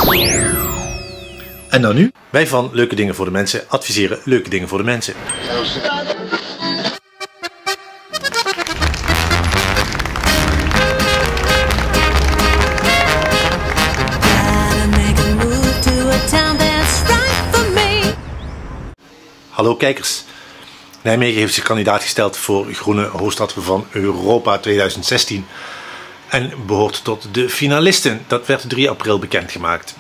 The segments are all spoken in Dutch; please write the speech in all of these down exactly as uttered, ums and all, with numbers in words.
En dan nu? Wij van Leuke Dingen voor de Mensen adviseren leuke dingen voor de mensen. Hallo kijkers. Nijmegen heeft zich kandidaat gesteld voor Groene Hoofdstad van Europa tweeduizend zestien en behoort tot de finalisten. Dat werd drie april bekendgemaakt.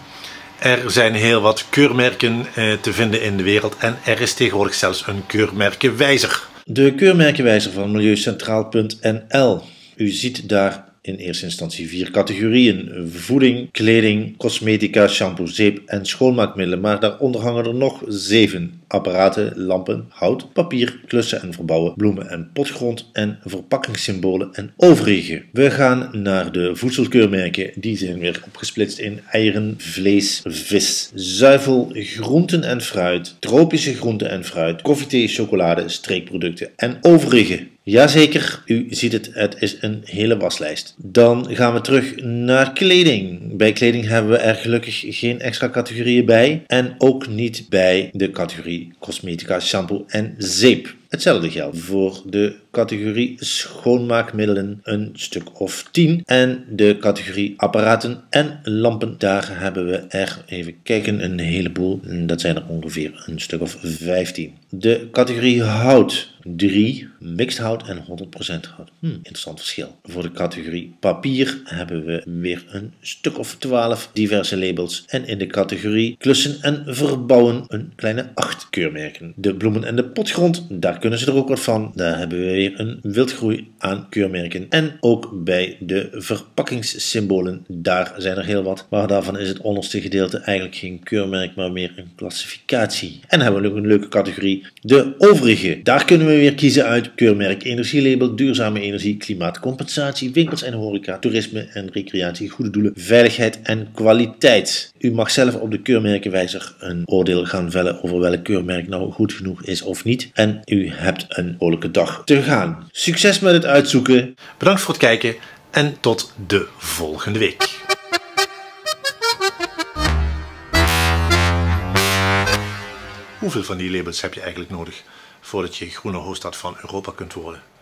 Er zijn heel wat keurmerken eh, te vinden in de wereld en er is tegenwoordig zelfs een keurmerkenwijzer. De keurmerkenwijzer van milieucentraal punt n l. U ziet daar in eerste instantie vier categorieën: voeding, kleding, cosmetica, shampoo, zeep en schoonmaakmiddelen. Maar daaronder hangen er nog zeven: apparaten, lampen, hout, papier, klussen en verbouwen, bloemen en potgrond en verpakkingssymbolen en overige. We gaan naar de voedselkeurmerken. Die zijn weer opgesplitst in eieren, vlees, vis, zuivel, groenten en fruit, tropische groenten en fruit, koffiethee, chocolade, streekproducten en overige. Jazeker, u ziet het, het is een hele waslijst. Dan gaan we terug naar kleding. Bij kleding hebben we er gelukkig geen extra categorieën bij en ook niet bij de categorie cosmetica, shampoo en zeep. Hetzelfde geldt voor de categorie schoonmaakmiddelen, een stuk of tien. En de categorie apparaten en lampen, daar hebben we er, even kijken, een heleboel. Dat zijn er ongeveer een stuk of vijftien. De categorie hout, drie. Mixed hout en honderd procent hout. Hm, interessant verschil. Voor de categorie papier hebben we weer een stuk of twaalf diverse labels. En in de categorie klussen en verbouwen een kleine acht keurmerken. De bloemen en de potgrond, daar kunnen ze er ook wat van. Daar hebben we weer een wildgroei aan keurmerken. En ook bij de verpakkingssymbolen, daar zijn er heel wat. Maar daarvan is het onderste gedeelte eigenlijk geen keurmerk, maar meer een klassificatie. En dan hebben we nog een leuke categorie, de overige. Daar kunnen we weer kiezen uit keurmerk, energielabel, duurzame energie, klimaatcompensatie, winkels en horeca, toerisme en recreatie, goede doelen, veiligheid en kwaliteit. U mag zelf op de keurmerkenwijzer een oordeel gaan vellen over welk keurmerk nou goed genoeg is of niet. En u hebt een vrolijke dag te gaan. Succes met het uitzoeken. Bedankt voor het kijken en tot de volgende week. Hoeveel van die labels heb je eigenlijk nodig voordat je Groene Hoofdstad van Europa kunt worden?